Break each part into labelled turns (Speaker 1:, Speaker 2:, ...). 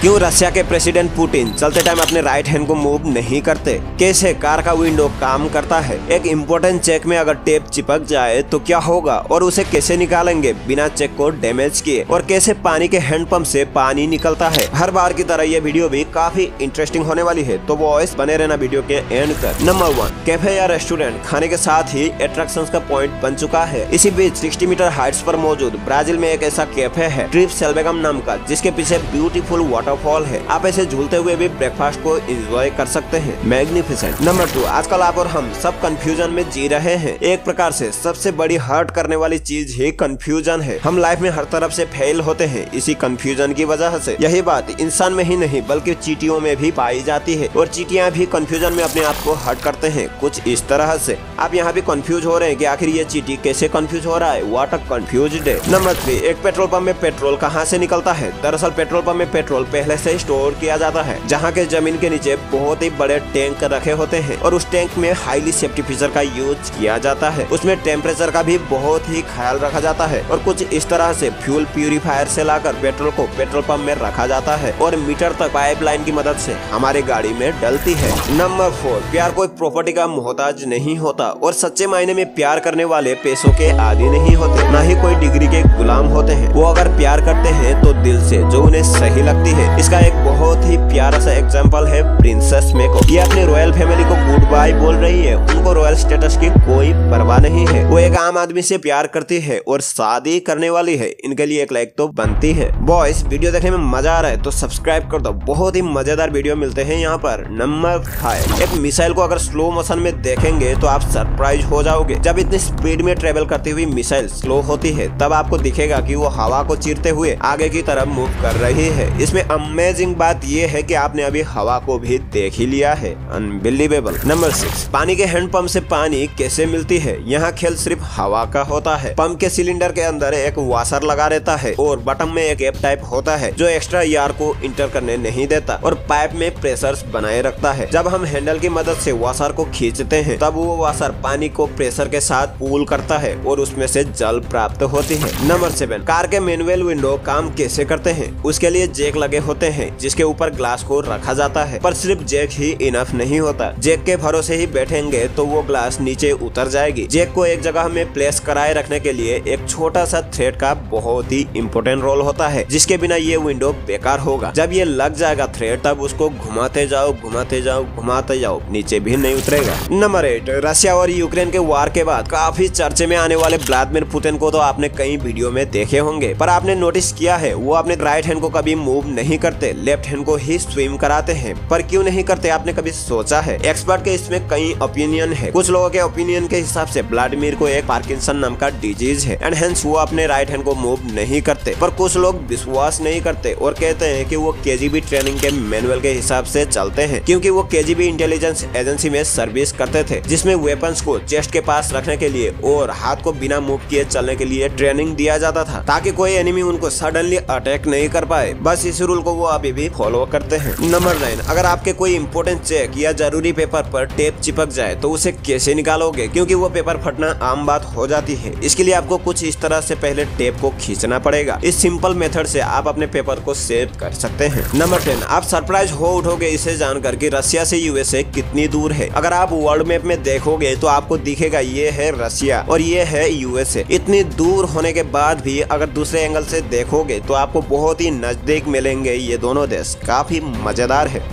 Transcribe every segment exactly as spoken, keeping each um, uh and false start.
Speaker 1: क्यों रशिया के president Putin चलते टाइम अपने राइट हैंड को मूव नहीं करते, कैसे कार का विंडो काम करता है, एक इम्पोर्टेंट चेक में अगर टेप चिपक जाए तो क्या होगा और उसे कैसे निकालेंगे बिना चेक को डैमेज किए, और कैसे पानी के हैंडपंप से पानी निकलता है। हर बार की तरह ये वीडियो भी काफी इंटरेस्टिंग होने वाली है, तो वॉइस बने रहना वीडियो के एंड तक। नंबर वन, कैफे या रेस्टोरेंट खाने के साथ ही अट्रैक्शंस का पॉइंट बन चुका है। इसी बीच साठ मीटर हाइट्स पर मौजूद ब्राजील में एक ऐसा कैफे है ट्रिप सेल्वेगम नाम का, जिसके पीछे ब्यूटीफुल वाटरफॉल है। आप ऐसे झूलते हुए भी ब्रेकफास्ट को एंजॉय कर सकते हैं। मैग्निफिसेंट। नंबर टू, आजकल आप और हम सब कंफ्यूजन में जी रहे हैं। एक प्रकार से सबसे बड़ी हर्ट करने वाली चीज ही कंफ्यूजन है। हम लाइफ में हर तरफ से फेल होते हैं इसी कंफ्यूजन की वजह से। यही बात इंसान में ही नहीं बल्कि चींटियों में भी पाई जाती है, और चींटियां भी कंफ्यूजन में अपने आप को हर्ट करते हैं कुछ इस तरह से। आप यहाँ भी कंफ्यूज हो रहे हैं कि आखिर ये चींटी कैसे कंफ्यूज हो रहा है। व्हाट अ कंफ्यूज्ड है। नंबर थ्री, एक पेट्रोल पंप में पेट्रोल कहाँ से निकलता है। दरअसल पेट्रोल पंप में पेट्रोल पहले से स्टोर किया जाता है, जहाँ के जमीन के नीचे बहुत ही बड़े टैंक रखे होते हैं, और उस टैंक में हाईली सेफ्टी फीचर का यूज किया जाता है। उसमें टेम्परेचर का भी बहुत ही ख्याल रखा जाता है, और कुछ इस तरह से फ्यूल प्यूरिफायर से लाकर पेट्रोल को पेट्रोल पंप में रखा जाता है, और मीटर तक पाइपलाइन की मदद से हमारी गाड़ी में डलती है। नंबर फोर, प्यार कोई प्रॉपर्टी का मोहताज नहीं होता, और सच्चे मायने में प्यार करने वाले पैसों के आदी नहीं होते, न ही कोई डिग्री के गुलाम होते हैं। वो अगर प्यार करते हैं तो दिल से, जो उन्हें सही लगती है। इसका एक बहुत ही प्यारा सा एग्जांपल है प्रिंसेस मेको। ये अपनी रॉयल फैमिली को गुड बाय बोल रही है। उनको रॉयल स्टेटस की कोई परवाह नहीं है। वो एक आम आदमी से प्यार करती है और शादी करने वाली है। इनके लिए एक लाइक तो बनती है। बॉयज, वीडियो देखने में मजा आ रहा है तो सब्सक्राइब कर दो, बहुत ही मजेदार वीडियो मिलते हैं यहाँ पर। नंबर फाइव, एक मिसाइल को अगर स्लो मोशन में देखेंगे तो आप सरप्राइज हो जाओगे। जब इतनी स्पीड में ट्रेवल करती हुई मिसाइल स्लो होती है, तब आपको दिखेगा कि वो हवा को चीरते हुए आगे की तरफ मूव कर रही है। इसमें अमेजिंग बात ये है कि आपने अभी हवा को भी देख ही लिया है। अनबिलीवेबल। नंबर सिक्स, पानी के हैंडपंप से पानी कैसे मिलती है। यहाँ खेल सिर्फ हवा का होता है। पंप के सिलेंडर के अंदर एक वाशर लगा रहता है, और बटन में एक एप टाइप होता है जो एक्स्ट्रा एयर को इंटर करने नहीं देता, और पाइप में प्रेशर बनाए रखता है। जब हम हैंडल की मदद से वाशर को खींचते हैं, तब वो वाशर पानी को प्रेशर के साथ पूल करता है, और उसमें से जल प्राप्त होती है। नंबर सेवन, कार के मैनुअल विंडो काम कैसे करते हैं। उसके लिए जैक लगे होते हैं, जिसके ऊपर ग्लास को रखा जाता है, पर सिर्फ जैक ही इनफ नहीं होता। जैक के भरोसे ही बैठेंगे तो वो ग्लास नीचे उतर जाएगी। जैक को एक जगह में प्लेस कराए रखने के लिए एक छोटा सा थ्रेड का बहुत ही इम्पोर्टेंट रोल होता है, जिसके बिना ये विंडो बेकार होगा। जब ये लग जाएगा थ्रेड, तब उसको घुमाते जाओ घुमाते जाओ घुमाते जाओ, नीचे भी नहीं उतरेगा। नंबर एट, रशिया और यूक्रेन के वार के बाद काफी चर्चे में आने वाले व्लादिमीर पुतिन को तो आपने कई वीडियो में देखे होंगे, पर आपने नोटिस किया है वो अपने राइट हैंड को कभी मूव नहीं करते, लेफ्ट हैंड को ही स्विम कराते हैं। पर क्यों नहीं करते, आपने कभी सोचा है। एक्सपर्ट के इसमें कई ओपिनियन है। कुछ लोगों के ओपिनियन के हिसाब से व्लादिमीर को एक पार्किंसन नाम का डिजीज है, एंड हेंस वो अपने राइट हैंड को मूव नहीं करते। पर कुछ लोग विश्वास नहीं करते और कहते हैं कि वो केजीबी ट्रेनिंग के मैनुअल के हिसाब से चलते हैं, क्योंकि वो केजीबी इंटेलिजेंस एजेंसी में सर्विस करते थे, जिसमें वेपन्स को चेस्ट के पास रखने के लिए और हाथ को बिना मूव किए चलने के लिए ट्रेनिंग दिया जाता था, ताकि कोई एनिमी उनको सडनली अटैक नहीं कर पाए। बस इस रूल को वो अभी भी फॉलो करते हैं। नंबर नाइन, अगर आपके कोई इंपोर्टेंट चेक या जरूरी पेपर पर टेप चिपक जाए तो उसे कैसे निकालोगे, क्योंकि वो पेपर फटना आम बात हो जाती है। इसके लिए आपको कुछ इस तरह से पहले टेप को खींचना पड़ेगा। इस सिंपल मेथड से आप अपने पेपर को सेव कर सकते हैं। नंबर टेन, आप सरप्राइज हो उठोगे इसे जानकर कि रशिया से यूएसए कितनी दूर है। अगर आप वर्ल्ड मैप में देखोगे तो आपको दिखेगा ये है रशिया और ये है यूएसए। इतनी दूर होने के बाद भी अगर दूसरे एंगल से देखोगे तो आपको बहुत ही नजदीक मिलेंगे ये दोनों देश। काफी मजेदार है।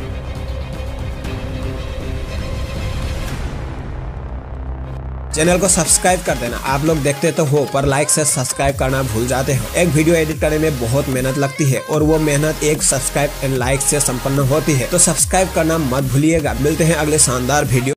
Speaker 1: चैनल को सब्सक्राइब कर देना। आप लोग देखते तो हो पर लाइक से सब्सक्राइब करना भूल जाते हो। एक वीडियो एडिट करने में बहुत मेहनत लगती है, और वो मेहनत एक सब्सक्राइब एंड लाइक से संपन्न होती है, तो सब्सक्राइब करना मत भूलिएगा। मिलते हैं अगले शानदार वीडियो